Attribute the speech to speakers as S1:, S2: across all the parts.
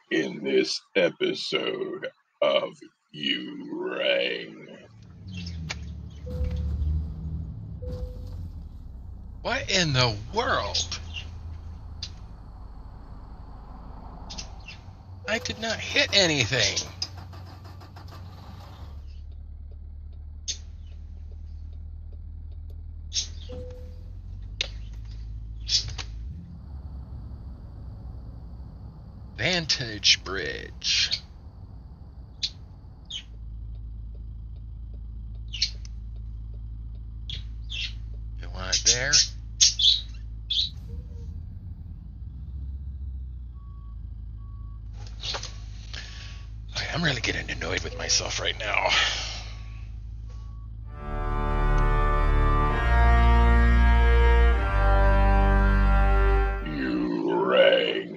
S1: in this episode of You Rang.
S2: What in the world? I did not hit anything. Vantage Bridge. You want it there? I'm really getting annoyed with myself right now.
S1: You Rang.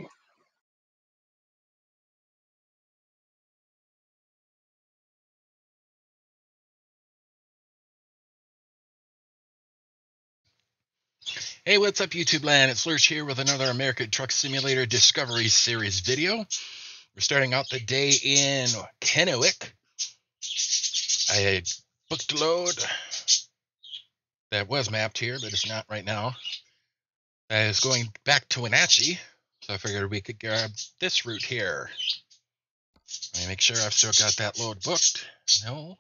S2: Hey, what's up, YouTube land? It's Lurch here with another American Truck Simulator Discovery Series video. We're starting out the day in Kennewick. I booked a load that was mapped here, but it's not right now. I was going back to Wenatchee, so I figured we could grab this route here. Let me make sure I've still got that load booked. No.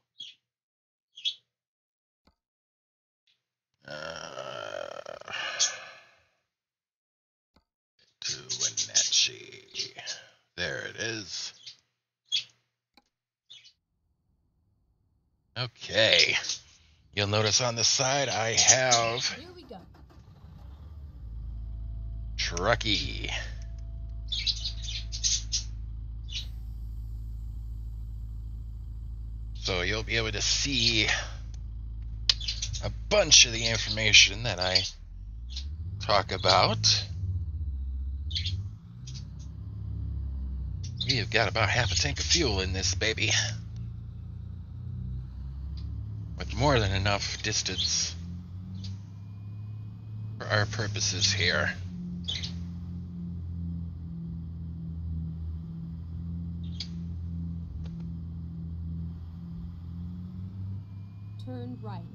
S2: To Wenatchee. There it is. Okay. You'll notice on the side I have
S3: Here we go.
S2: Trucky. So you'll be able to see a bunch of the information that I talk about. We've got about half a tank of fuel in this baby, with more than enough distance for our purposes here.
S3: Turn right.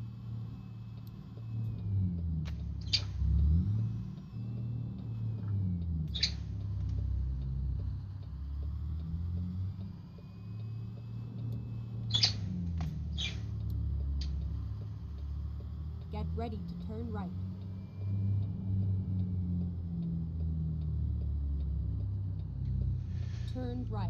S3: Get ready to turn right. Turn right.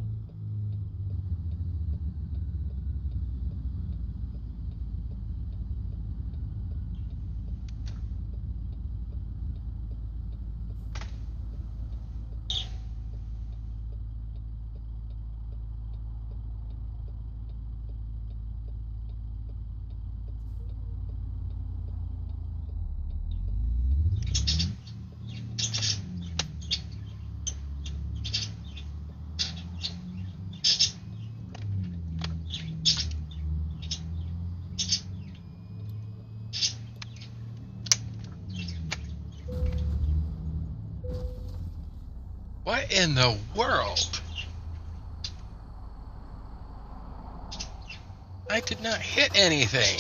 S2: What in the world? I did not hit anything.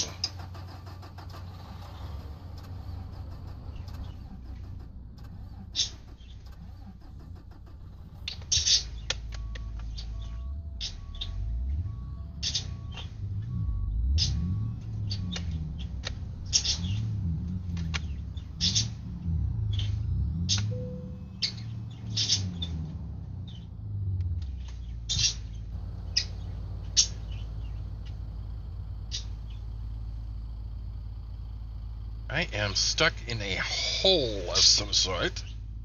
S2: I am stuck in a hole of some sort.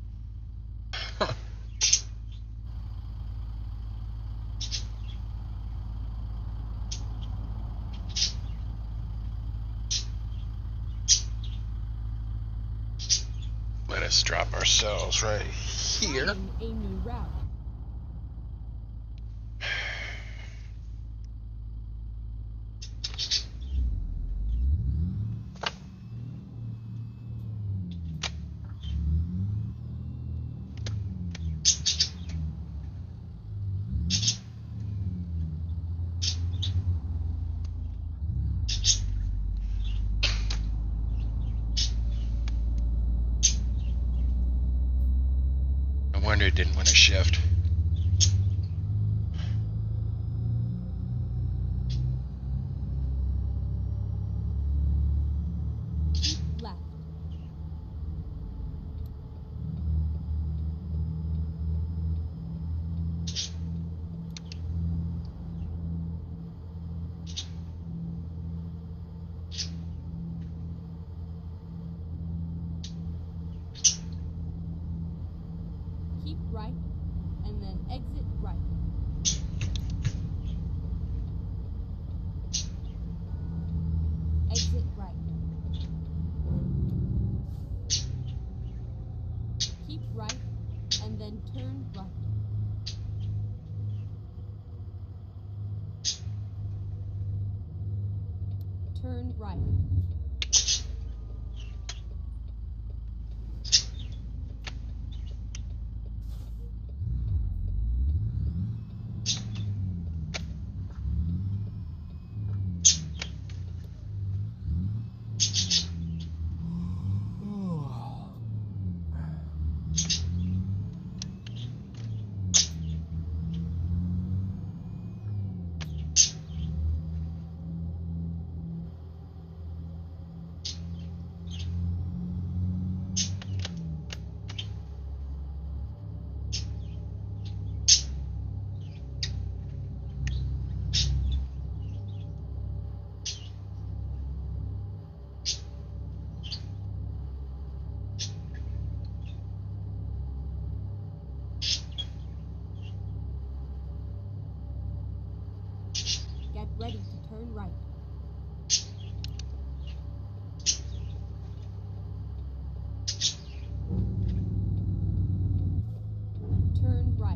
S2: Let us drop ourselves right here.
S3: Find a new route.
S2: didn't win a shift.
S3: Keep left. Keep right, and then exit right. Exit right. Keep right, and then turn right. Turn right. Get ready to turn right. Turn right.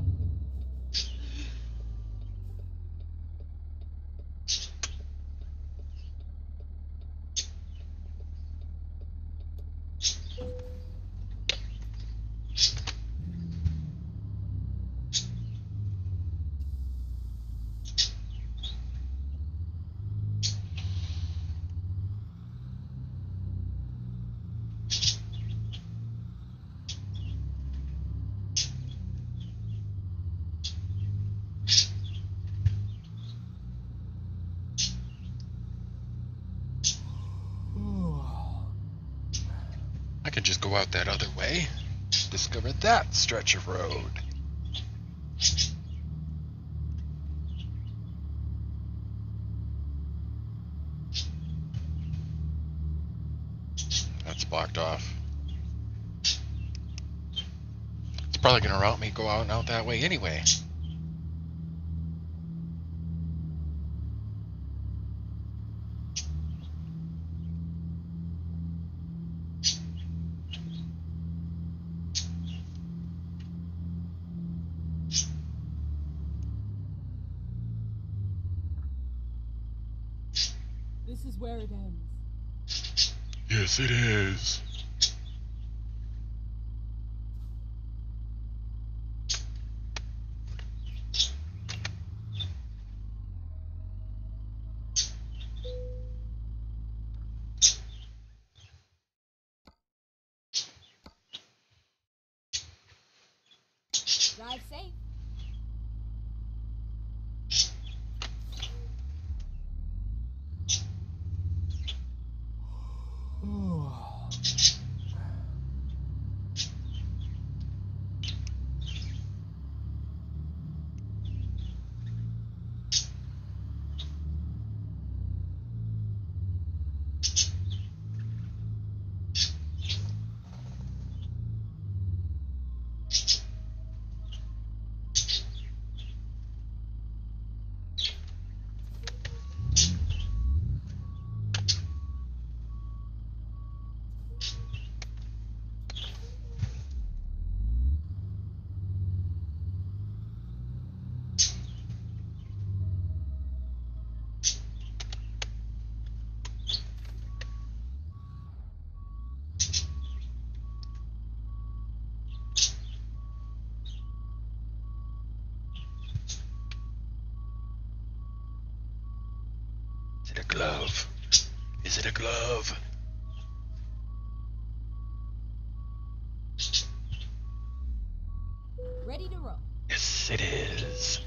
S2: I could just go out that other way. Discover that stretch of road. That's blocked off. It's probably going to route me go out and out that way anyway.
S3: This is where it ends.
S2: Yes, it is.
S3: Drive safe.
S2: Is it a glove? Is it a glove?
S3: Great
S2: Yes, it is.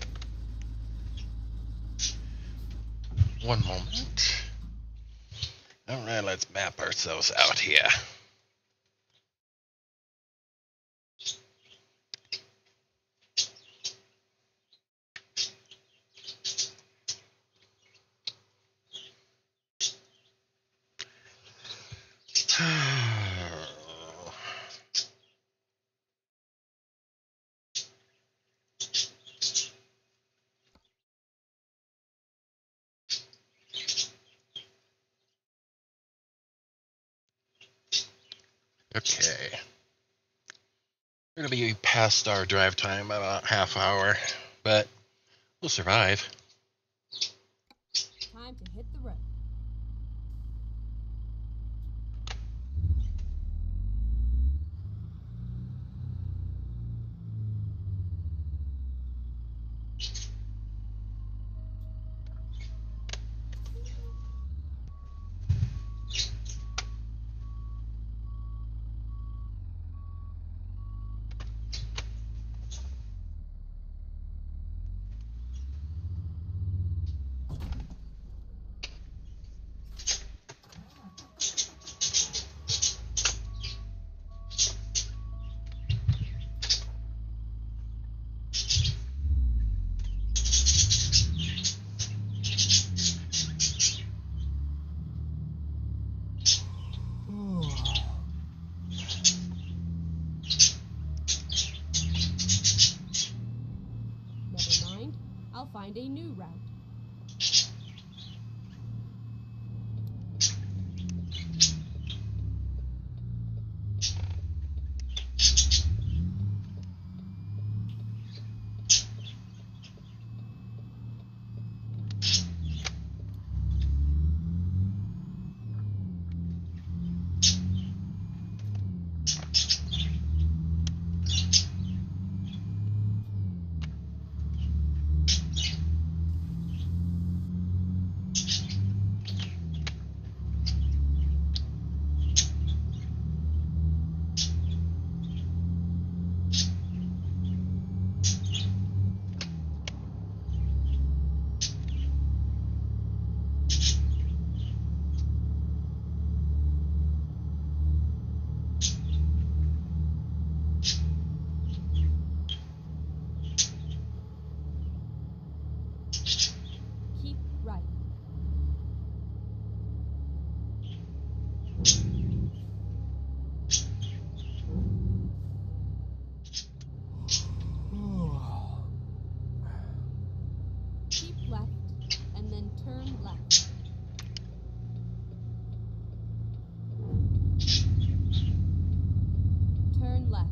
S2: One moment. All right, let's map ourselves out here. Okay. We're going to be past our drive time by about half hour, but we'll survive.
S3: Time to hit the road. Never mind. I'll find a new route. Keep right. Keep left and then turn left. Turn left.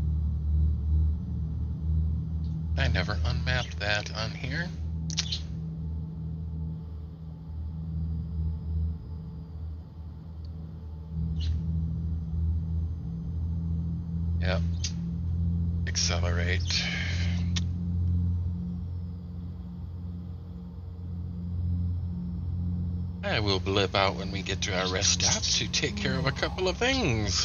S2: I never unmapped that on here. accelerate. I will blip out when we get to our rest stop to take care of a couple of things.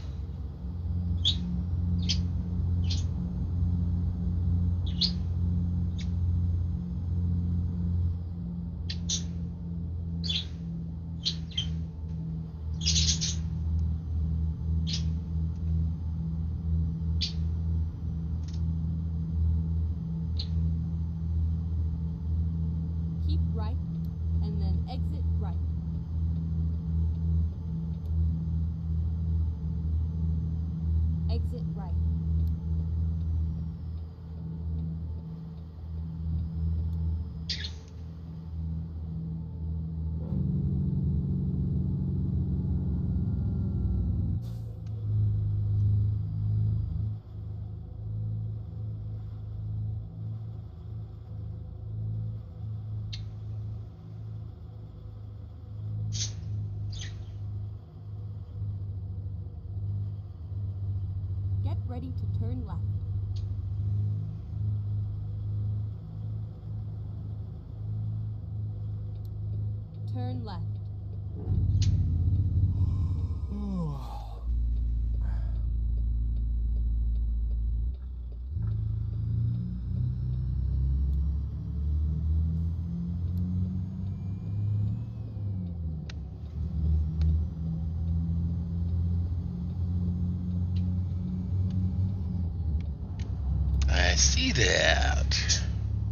S3: Keep right and then exit right. Exit right. Get ready to turn left. Turn left.
S2: I see that.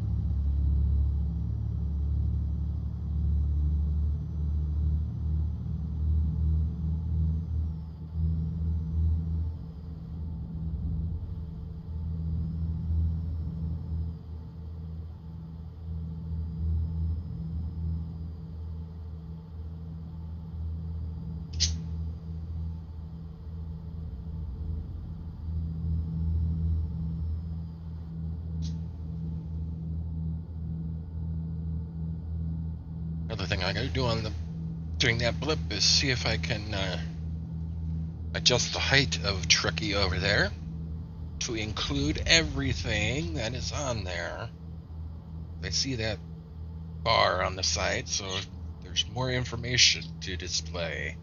S2: Another thing I gotta do during that blip is see if I can adjust the height of Truckee over there to include everything that is on there. I see that bar on the side, so there's more information to display.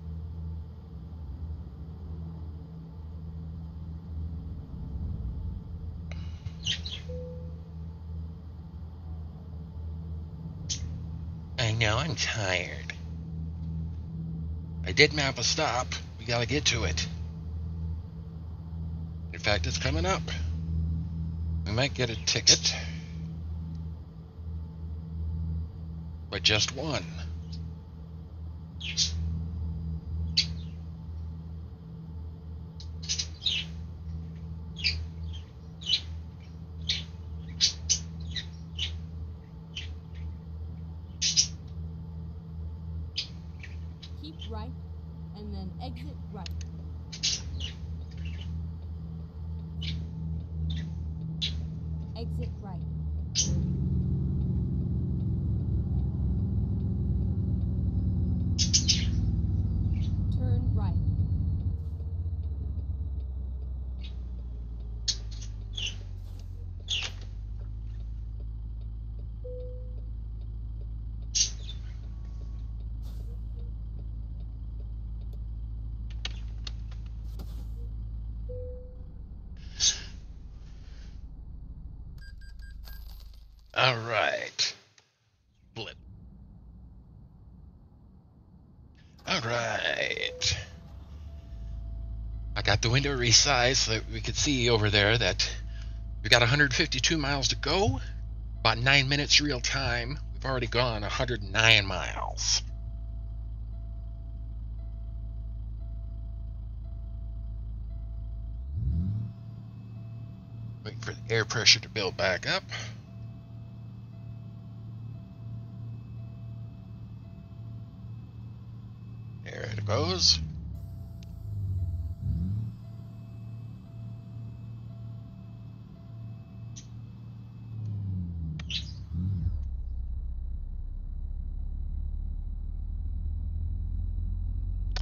S2: I know I'm tired. I did map a stop. We gotta get to it. In fact, it's coming up. We might get a ticket. But just one.
S3: Keep right and then exit right. Exit right. Turn right.
S2: All right. Blip. All right. I got the window resized so that we could see over there that we got 152 miles to go. About 9 minutes real time. We've already gone 109 miles. Waiting for the air pressure to build back up. There it goes.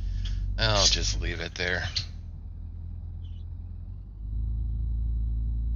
S2: I'll just leave it there.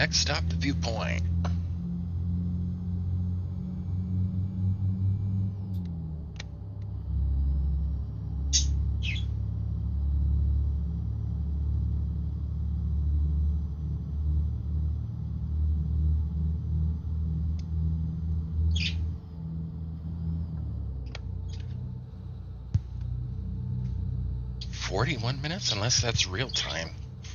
S2: Next stop, the viewpoint. "41 minutes, unless that's real time.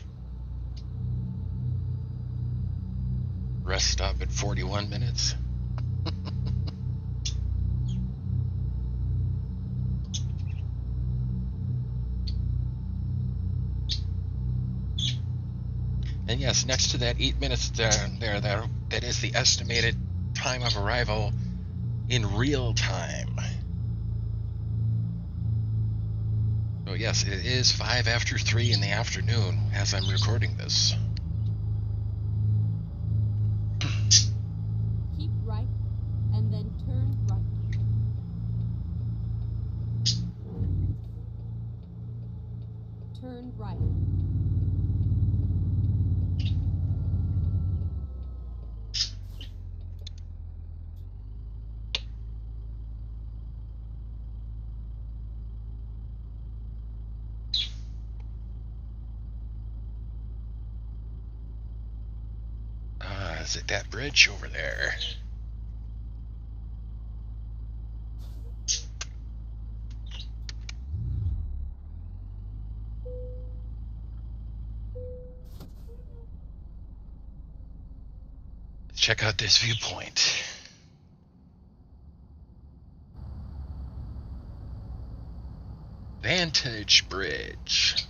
S2: Rest stop at 41 minutes. And yes, next to that 8 minutes there, that is the estimated time of arrival in real time. So yes, it is 5 after 3 in the afternoon as I'm recording this.
S3: Keep right and then turn right. Turn right.
S2: Is it that bridge over there? Let's check out this viewpoint. Vantage Bridge.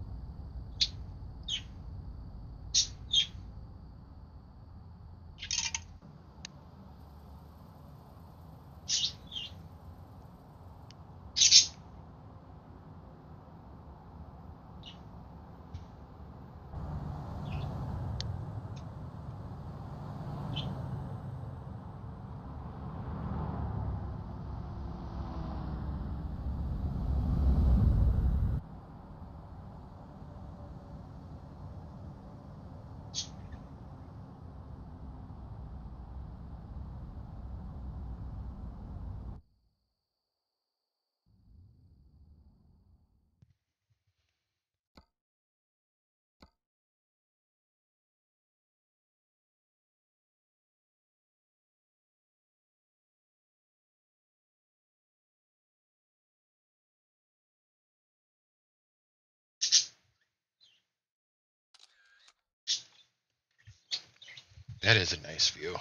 S2: That is a nice view.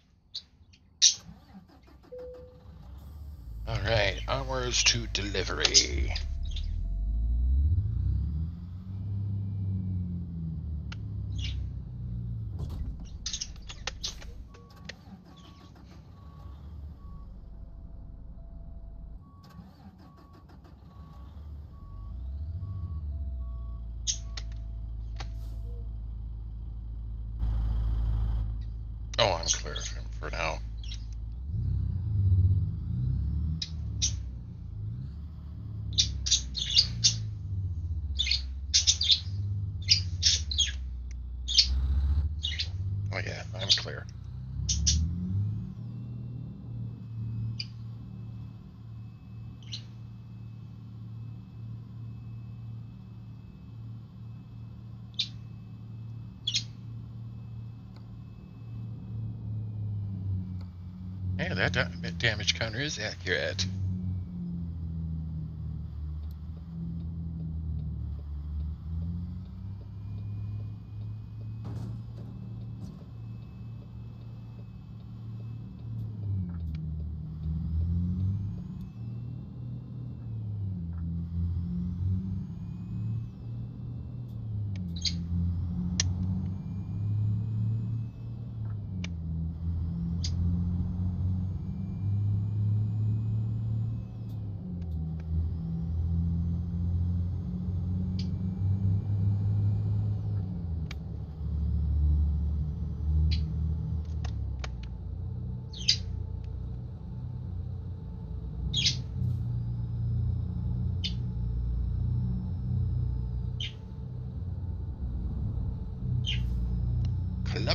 S2: All right, onwards to delivery. Oh, I'm clear for now. Oh yeah, I'm clear. Hey, that damage counter is accurate.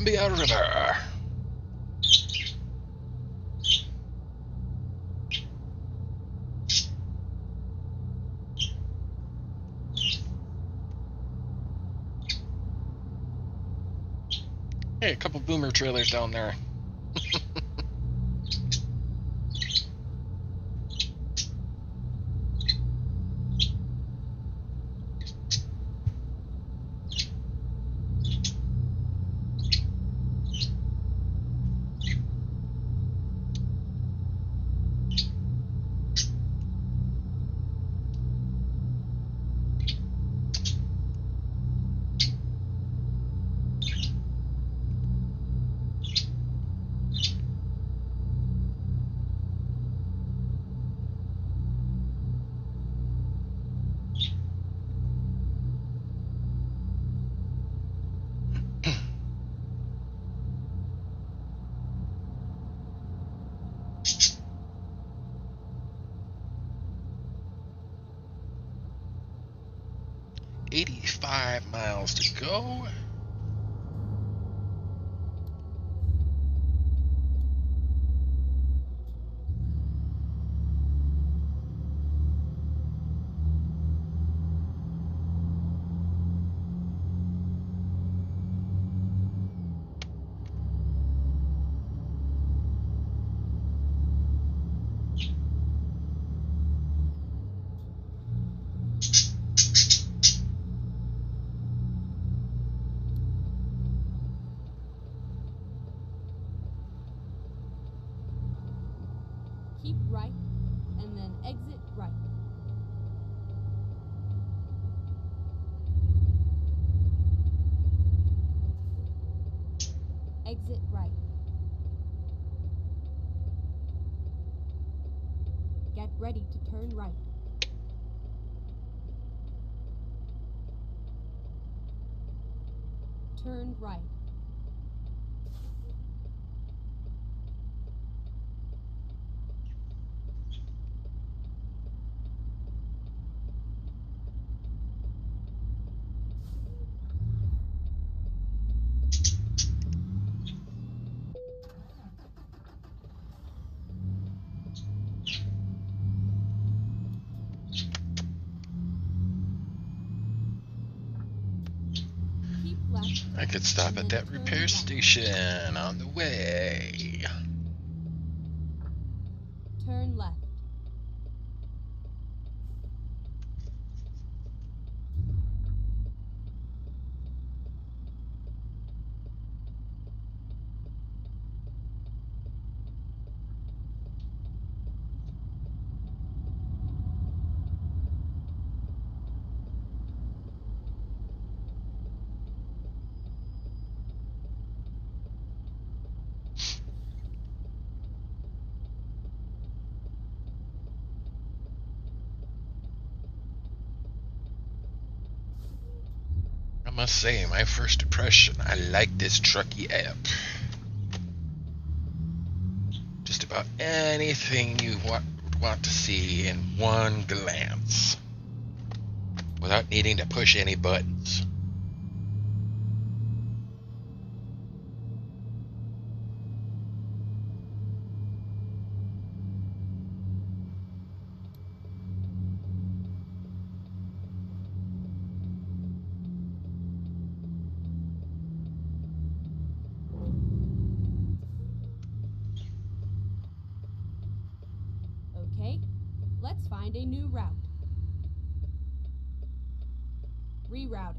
S2: Columbia River. Hey, a couple boomer trailers down there. $85 miles to go.
S3: Keep right, and then exit right. Exit right. Get ready to turn right. Turn right. Keep left.
S2: I could stop
S3: and
S2: at
S3: then
S2: that
S3: turn
S2: repair
S3: left.
S2: station on the way.
S3: Turn left.
S2: I must say, my first impression, I like this Truckee app. Just about anything you want to see in one glance, without needing to push any buttons.
S3: Okay, let's find a new route. Rerouting.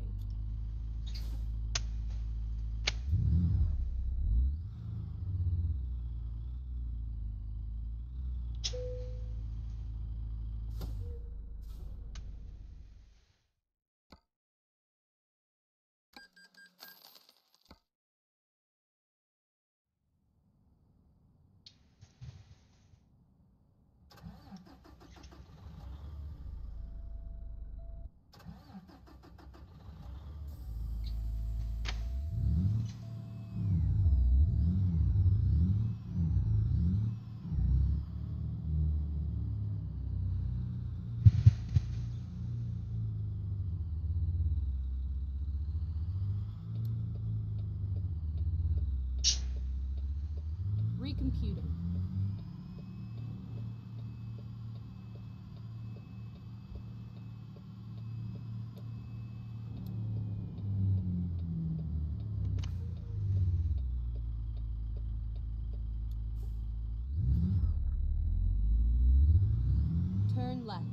S3: Recomputing. Turn left.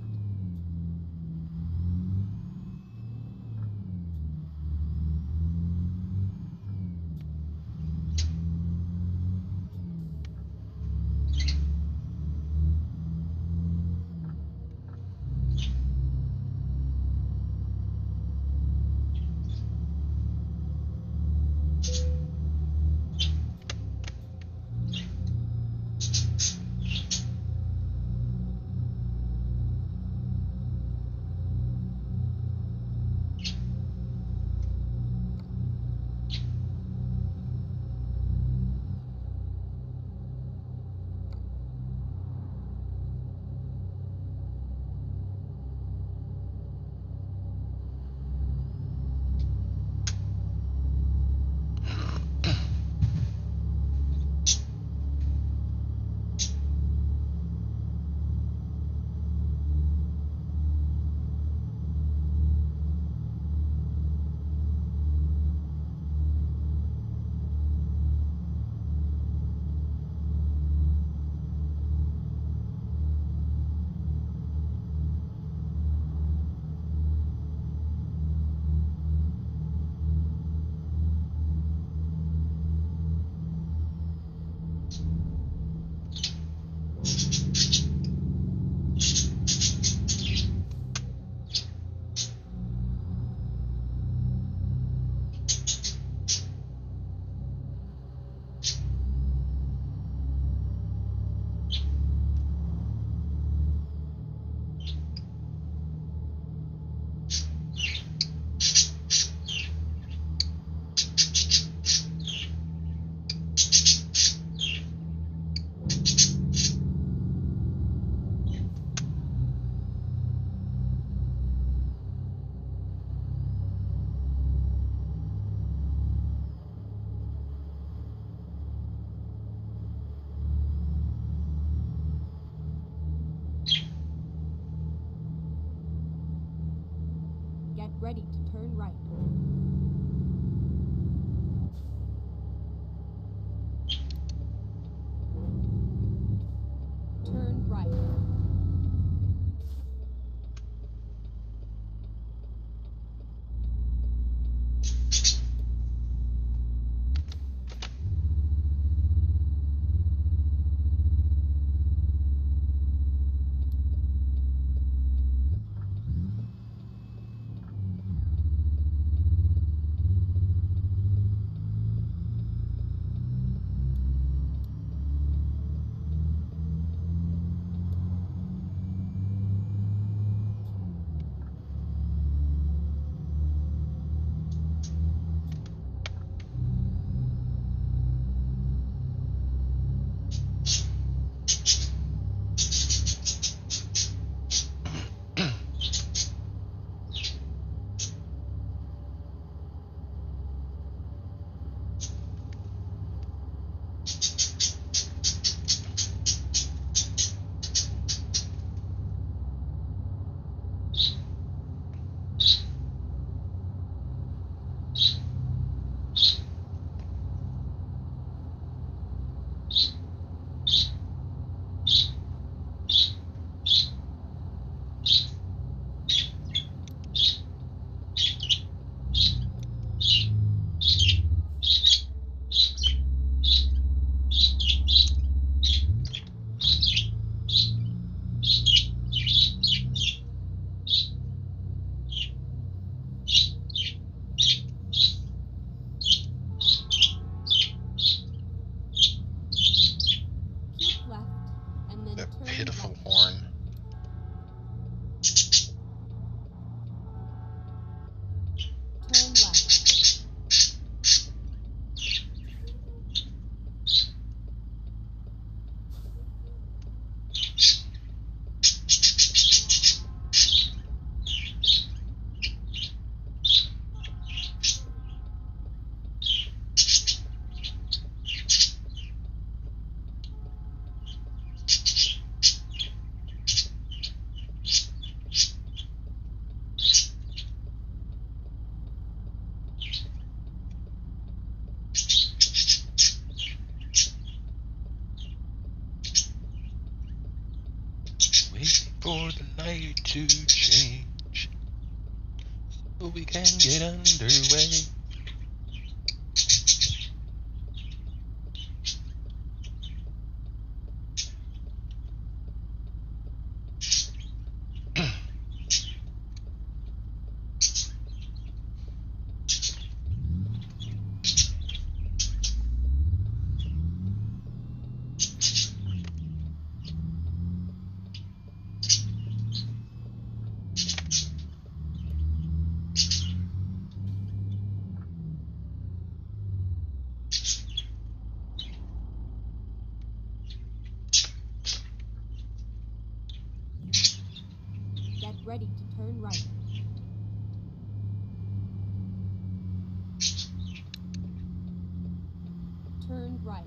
S3: Get ready to turn right. Turn right.
S2: for the night to change so we can get underway.
S3: Get ready to turn right. Turn right.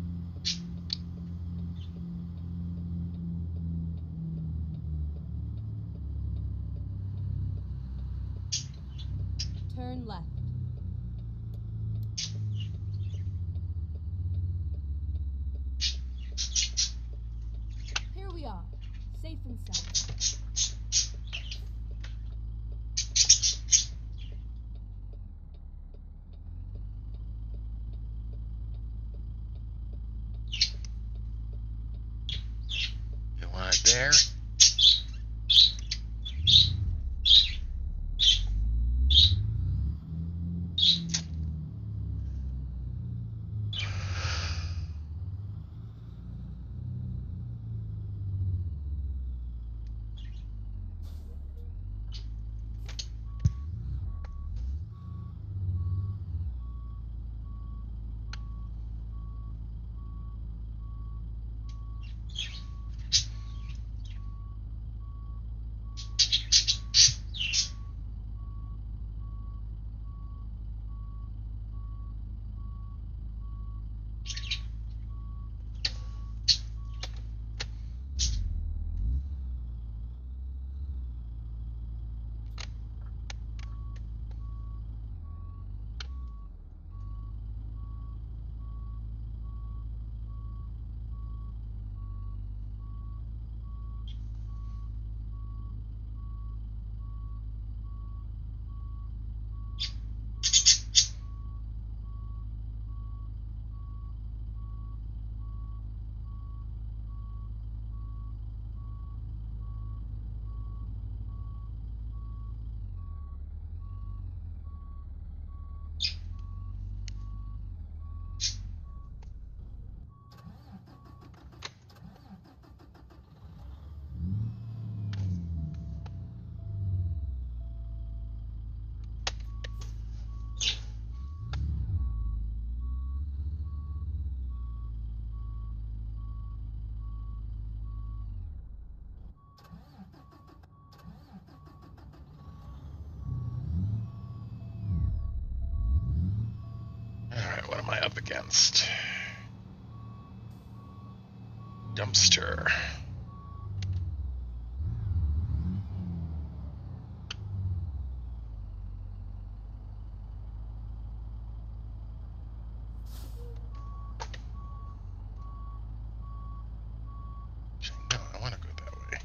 S3: Turn left. Here we are, safe and sound.
S2: You want it there? Alright, what am I up against? Dumpster. No, I want to go that way.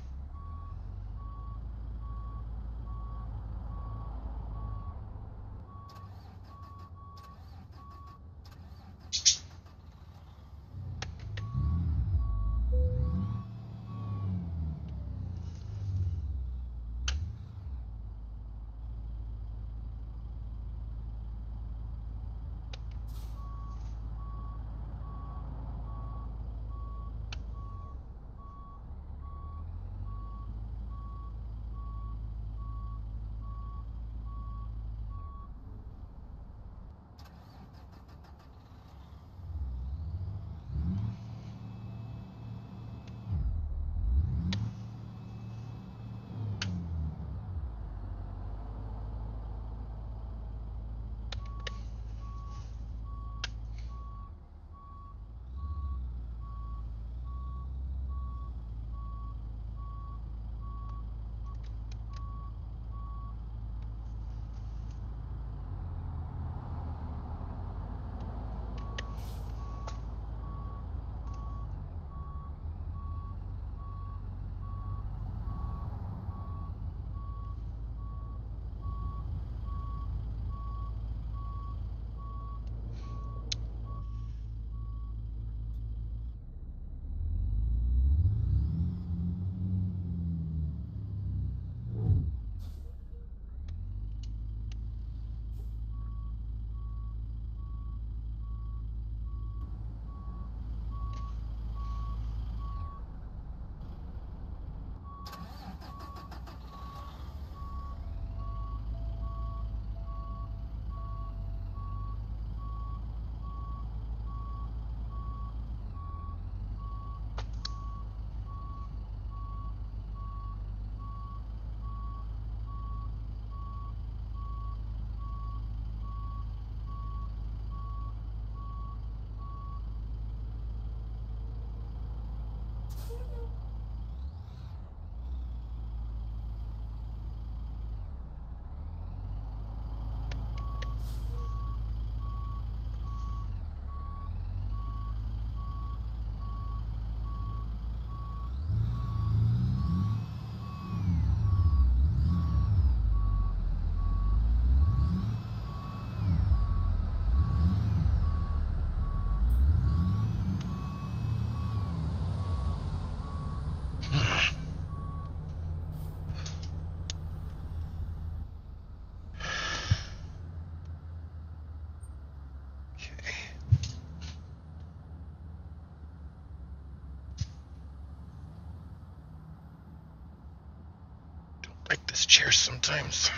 S2: this chair sometimes.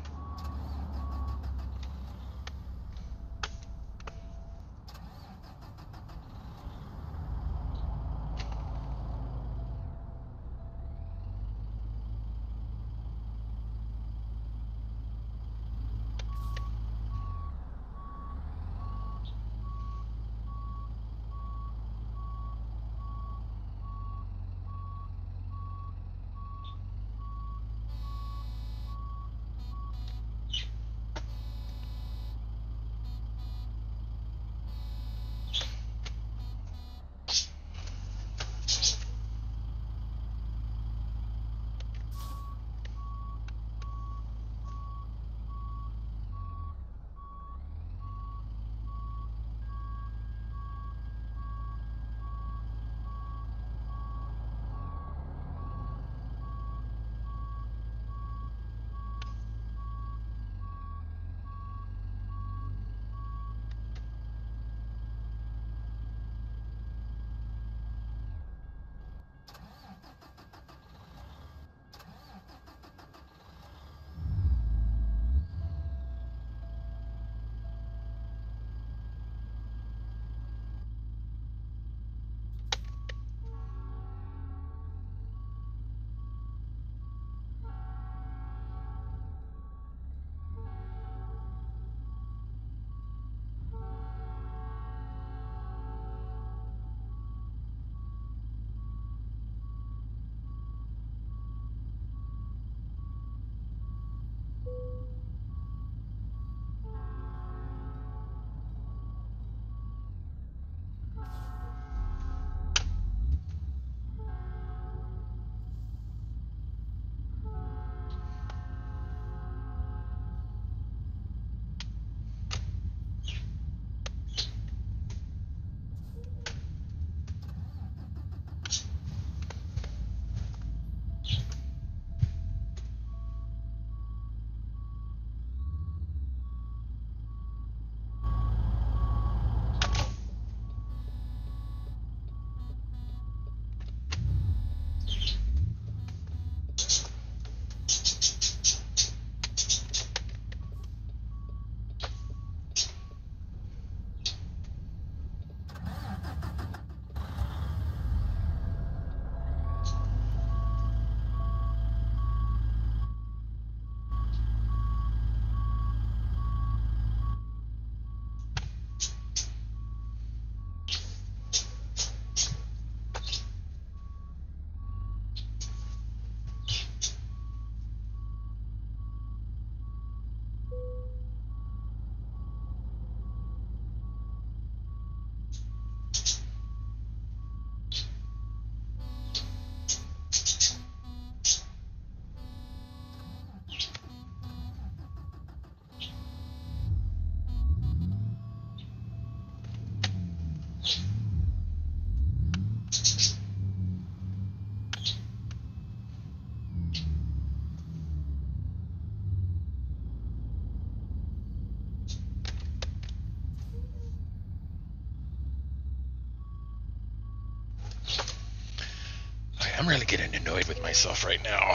S2: I'm really getting annoyed with myself right now.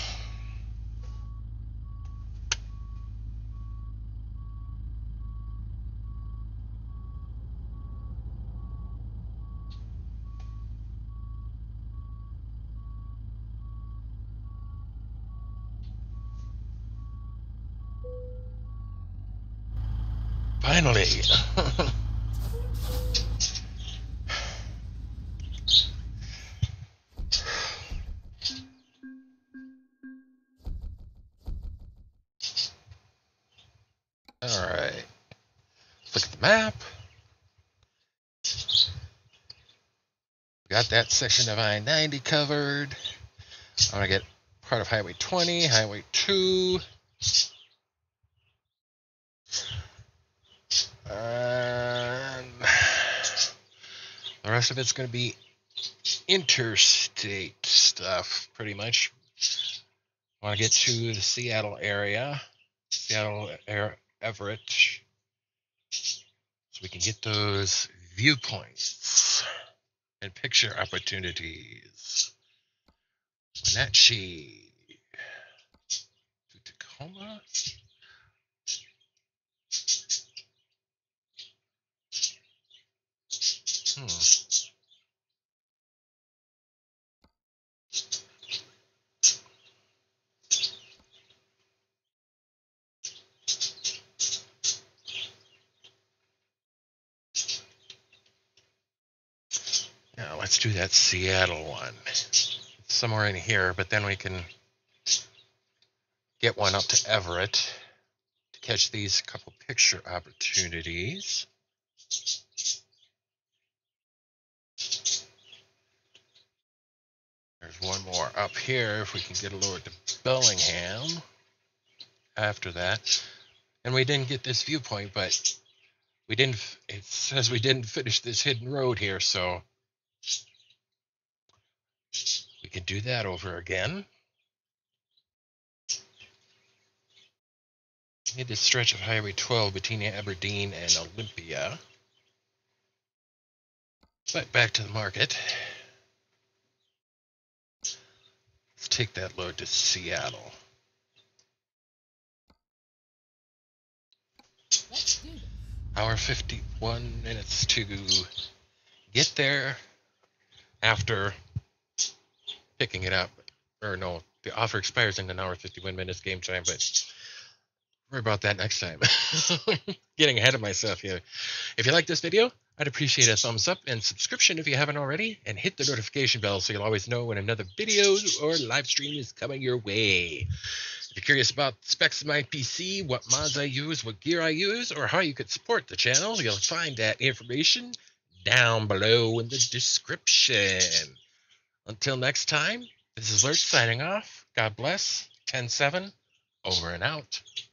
S2: Finally. All right. Look at the map. Got that section of I-90 covered. I'm gonna get part of Highway 20, Highway 2. And the rest of it's going to be interstate stuff, pretty much. I want to get to the Seattle area, Everett, so we can get those viewpoints and picture opportunities. Wenatchee. Tacoma. Now let's do that Seattle one. It's somewhere in here, but then we can get one up to Everett to catch these couple picture opportunities. There's one more up here if we can get a lower to Bellingham after that. And we didn't get this viewpoint, but we didn't. It says we didn't finish this hidden road here, so we can do that over again. Need this stretch of Highway 12 between Aberdeen and Olympia. But back to the market. Let's take that load to Seattle.
S3: Let's do this.
S2: Hour 51 minutes to get there after picking it up. Or no, the offer expires in an hour 51 minutes game time, but worry about that next time. Getting ahead of myself here. If you like this video, I'd appreciate a thumbs up and subscription if you haven't already, and hit the notification bell so you'll always know when another video or live stream is coming your way. If you're curious about specs of my PC, what mods I use, what gear I use, or how you could support the channel, you'll find that information down below in the description. Until next time, this is Lurch signing off. God bless. 10-7, over and out.